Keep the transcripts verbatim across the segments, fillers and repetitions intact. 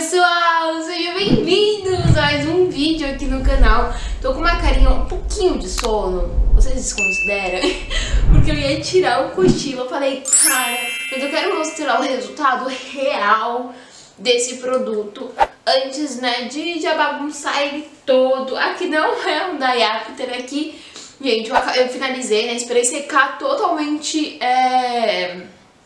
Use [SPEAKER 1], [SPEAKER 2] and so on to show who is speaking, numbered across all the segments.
[SPEAKER 1] pessoal, sejam bem-vindos a mais um vídeo aqui no canal. Tô com uma carinha um pouquinho de sono, vocês desconsideram? Porque eu ia tirar o cochilo, eu falei, cara, mas eu quero mostrar o resultado real desse produto antes, né, de já bagunçar ele todo. Aqui não é um diápter, aqui, gente, eu, eu finalizei, né, esperei secar totalmente, é,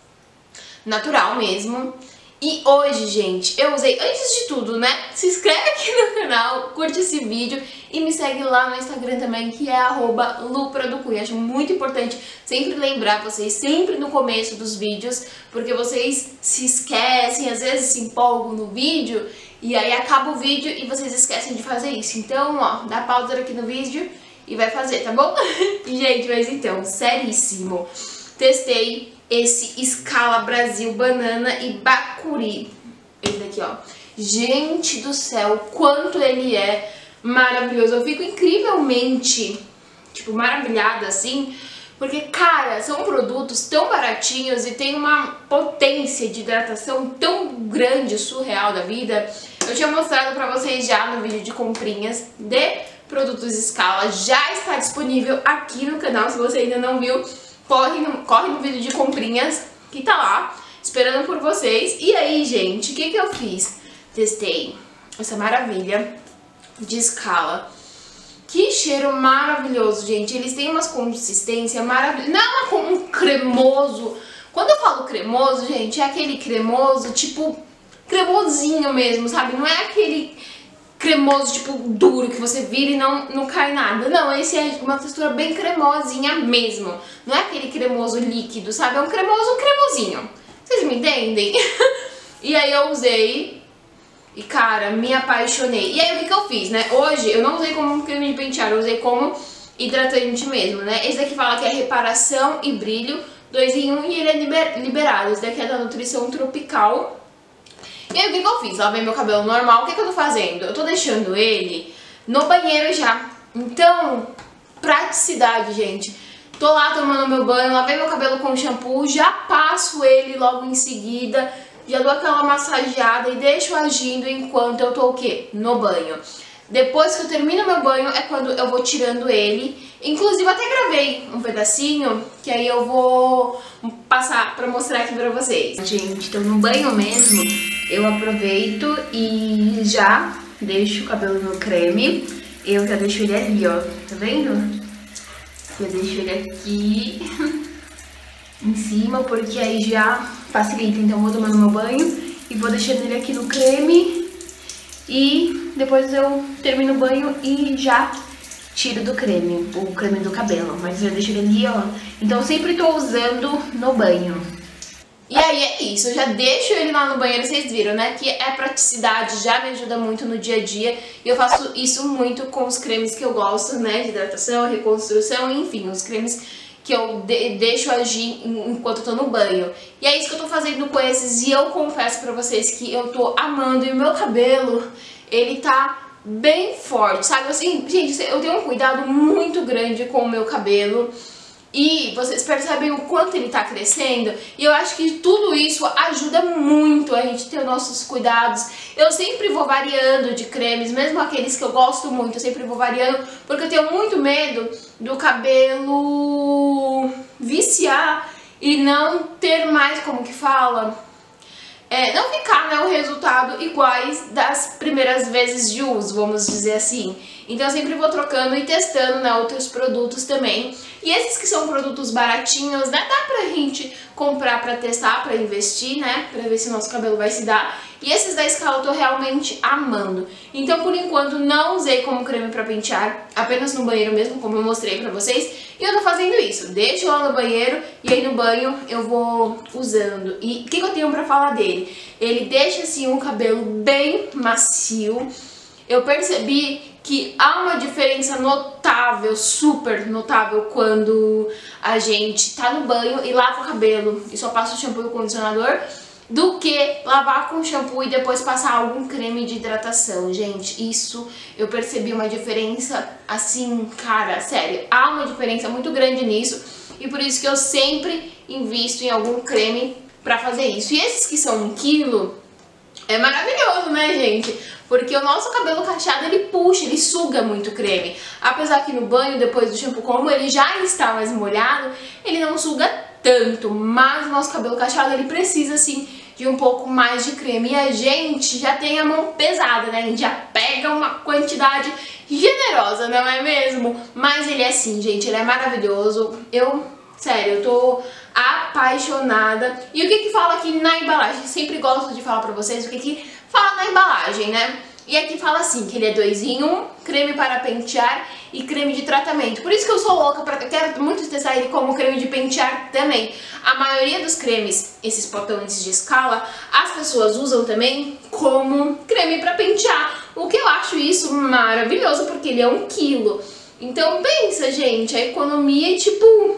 [SPEAKER 1] natural mesmo. E hoje, gente, eu usei, antes de tudo, né, se inscreve aqui no canal, curte esse vídeo e me segue lá no Instagram também, que é arroba luproducunha. Acho muito importante sempre lembrar vocês, sempre no começo dos vídeos, porque vocês se esquecem, às vezes se empolgam no vídeo, e aí acaba o vídeo e vocês esquecem de fazer isso. Então, ó, dá pausa aqui no vídeo e vai fazer, tá bom? Gente, mas então, seríssimo. Testei esse Scala Brasil Banana e Bacuri. Esse daqui, ó. Gente do céu, quanto ele é maravilhoso. Eu fico incrivelmente, tipo, maravilhada, assim, porque, cara, são produtos tão baratinhos e tem uma potência de hidratação tão grande, surreal da vida. Eu tinha mostrado pra vocês já no vídeo de comprinhas de produtos Scala. Já está disponível aqui no canal, se você ainda não viu. Corre no, corre no vídeo de comprinhas, que tá lá, esperando por vocês. E aí, gente, o que que eu fiz? Testei essa maravilha de Scala. Que cheiro maravilhoso, gente. Eles têm umas consistências maravilhosas. Não é um cremoso. Quando eu falo cremoso, gente, é aquele cremoso, tipo, cremosinho mesmo, sabe? Não é aquele cremoso, tipo, duro, que você vira e não, não cai nada. Não, esse é uma textura bem cremosinha mesmo. Não é aquele cremoso líquido, sabe? É um cremoso cremosinho. Vocês me entendem? E aí eu usei e, cara, me apaixonei. E aí o que que eu fiz, né? Hoje eu não usei como creme de pentear, eu usei como hidratante mesmo, né? Esse daqui fala que é reparação e brilho, dois em um, e ele é liber, liberado. Esse daqui é da Nutrição Tropical. E aí o que que eu fiz? Lavei meu cabelo normal. O que que eu tô fazendo? Eu tô deixando ele no banheiro já. Então, praticidade, gente. Tô lá tomando meu banho, lavei meu cabelo com shampoo, já passo ele logo em seguida, já dou aquela massageada e deixo agindo enquanto eu tô o quê? No banho. Depois que eu termino meu banho é quando eu vou tirando ele. Inclusive até gravei um pedacinho, que aí eu vou passar pra mostrar aqui pra vocês. Gente, então no banho mesmo, eu aproveito e já deixo o cabelo no creme. Eu já deixo ele ali, ó, tá vendo? Eu deixo ele aqui em cima, porque aí já facilita. Então eu vou tomando meu banho e vou deixando ele aqui no creme. E depois eu termino o banho e já tiro do creme, o creme do cabelo. Mas eu deixo ele ali, ó. Então eu sempre tô usando no banho. E aí é isso, eu já deixo ele lá no banheiro, vocês viram, né? Que é praticidade, já me ajuda muito no dia a dia. E eu faço isso muito com os cremes que eu gosto, né? De hidratação, reconstrução, enfim, os cremes que eu de deixo agir enquanto eu tô no banho. E é isso que eu tô fazendo com esses, e eu confesso pra vocês que eu tô amando. E o meu cabelo, ele tá bem forte, sabe? Assim, gente, eu tenho um cuidado muito grande com o meu cabelo. E vocês percebem o quanto ele tá crescendo. E eu acho que tudo isso ajuda muito a gente ter os nossos cuidados. Eu sempre vou variando de cremes, mesmo aqueles que eu gosto muito, eu sempre vou variando, porque eu tenho muito medo do cabelo viciar e não ter mais, como que fala? É, não ficar, né, o resultado iguais das primeiras vezes de uso, vamos dizer assim. Então eu sempre vou trocando e testando, né, outros produtos também. E esses que são produtos baratinhos, né, dá pra gente comprar pra testar, pra investir, né, pra ver se o nosso cabelo vai se dar. E esses da Scala eu tô realmente amando. Então por enquanto não usei como creme pra pentear, apenas no banheiro mesmo, como eu mostrei pra vocês. E eu tô fazendo isso, deixo lá no banheiro e aí no banho eu vou usando. E o que, que eu tenho pra falar dele? Ele deixa assim um cabelo bem macio. Eu percebi que há uma diferença notável, super notável, quando a gente tá no banho e lava o cabelo e só passa o shampoo e o condicionador, do que lavar com shampoo e depois passar algum creme de hidratação. Gente, isso eu percebi uma diferença assim, cara, sério, há uma diferença muito grande nisso, e por isso que eu sempre invisto em algum creme pra fazer isso. E esses que são um quilo, É maravilhoso, né, gente? Porque o nosso cabelo cacheado, ele puxa, ele suga muito creme. Apesar que no banho, depois do shampoo, como ele já está mais molhado, ele não suga tanto. Mas o nosso cabelo cacheado, ele precisa, sim, de um pouco mais de creme. E a gente já tem a mão pesada, né? A gente já pega uma quantidade generosa, não é mesmo? Mas ele é assim, gente, ele é maravilhoso. Eu, sério, eu tô apaixonada. E o que que fala aqui na embalagem? Sempre gosto de falar pra vocês o que que fala na embalagem, né? E aqui fala assim, que ele é dois em um, creme para pentear e creme de tratamento. Por isso que eu sou louca, pra, eu quero muito testar ele como creme de pentear também. A maioria dos cremes, esses potantes de escala, as pessoas usam também como creme para pentear. O que eu acho isso maravilhoso, porque ele é um quilo. Então pensa, gente, a economia é tipo...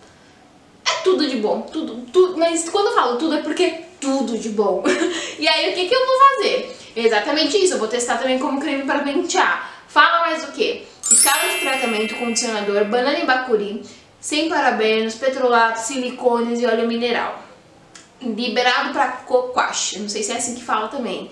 [SPEAKER 1] é tudo de bom, tudo, tudo, mas quando eu falo tudo é porque é tudo de bom. E aí o que que eu vou fazer? Exatamente isso, eu vou testar também como creme para pentear. Fala mais o que? Escala de tratamento, condicionador, banana e bacuri, sem parabenos, petrolato, silicones e óleo mineral. Liberado para coquache, não sei se é assim que fala também.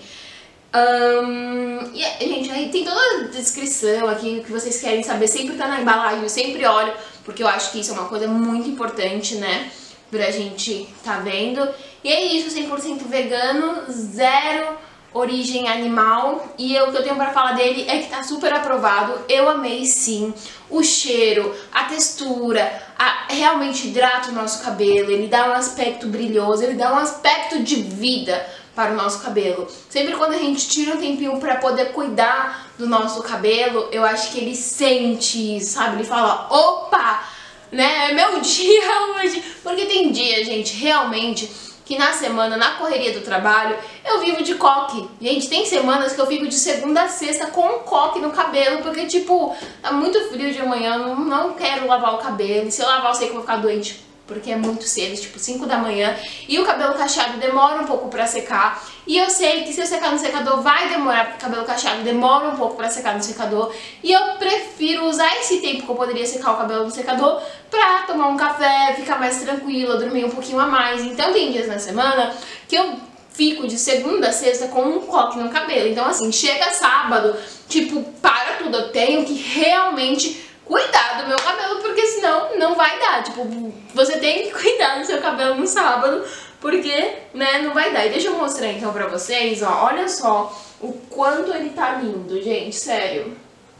[SPEAKER 1] Um, e, gente, aí tem toda a descrição aqui, o que vocês querem saber, sempre tá na embalagem, eu sempre olho, porque eu acho que isso é uma coisa muito importante, né, pra gente tá vendo. E é isso, cem por cento vegano, zero origem animal, e eu, o que eu tenho pra falar dele é que tá super aprovado, eu amei sim, o cheiro, a textura, a, realmente hidrata o nosso cabelo, ele dá um aspecto brilhoso, ele dá um aspecto de vida para o nosso cabelo. Sempre quando a gente tira um tempinho pra poder cuidar do nosso cabelo, eu acho que ele sente isso, sabe? Ele fala, opa, né, é meu dia hoje. Porque tem dia, gente, realmente, que na semana, na correria do trabalho, eu vivo de coque. Gente, tem semanas que eu fico de segunda a sexta com um coque no cabelo, porque, tipo, tá muito frio de manhã, não, não quero lavar o cabelo. E se eu lavar, eu sei que eu vou ficar doente, porque é muito cedo, tipo cinco da manhã, e o cabelo cacheado demora um pouco pra secar, e eu sei que se eu secar no secador vai demorar, porque o cabelo cacheado demora um pouco pra secar no secador, e eu prefiro usar esse tempo que eu poderia secar o cabelo no secador pra tomar um café, ficar mais tranquila, dormir um pouquinho a mais. Então tem dias na semana que eu fico de segunda a sexta com um coque no cabelo, então assim, chega sábado, tipo, para tudo, eu tenho que realmente cuidar do meu cabelo, porque senão não vai dar. Tipo, você tem que cuidar do seu cabelo no sábado, porque, né, não vai dar. E deixa eu mostrar então pra vocês, ó, olha só o quanto ele tá lindo, gente, sério.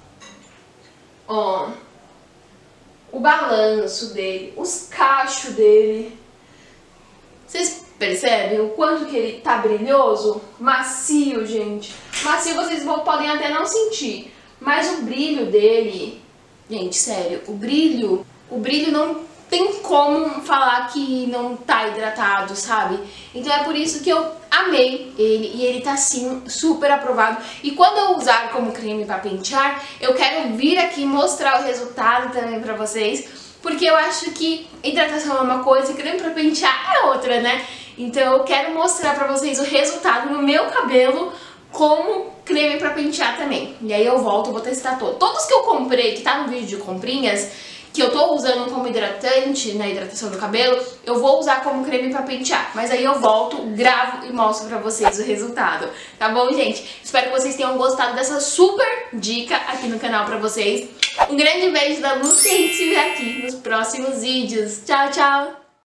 [SPEAKER 1] Ó, o balanço dele, os cachos dele. Vocês percebem o quanto que ele tá brilhoso? Macio, gente. Macio vocês podem até não sentir, mas o brilho dele... Gente, sério, o brilho, o brilho não tem como falar que não tá hidratado, sabe? Então é por isso que eu amei ele, e ele tá assim, super aprovado. E quando eu usar como creme pra pentear, eu quero vir aqui mostrar o resultado também pra vocês, porque eu acho que hidratação é uma coisa e creme pra pentear é outra, né? Então eu quero mostrar pra vocês o resultado no meu cabelo como creme pra pentear também. E aí eu volto, eu vou testar todos. Todos que eu comprei, que tá no vídeo de comprinhas, que eu tô usando como hidratante na hidratação do cabelo, eu vou usar como creme pra pentear. Mas aí eu volto, gravo e mostro pra vocês o resultado. Tá bom, gente? Espero que vocês tenham gostado dessa super dica aqui no canal pra vocês. Um grande beijo da Lu e a gente se vê aqui nos próximos vídeos. Tchau, tchau!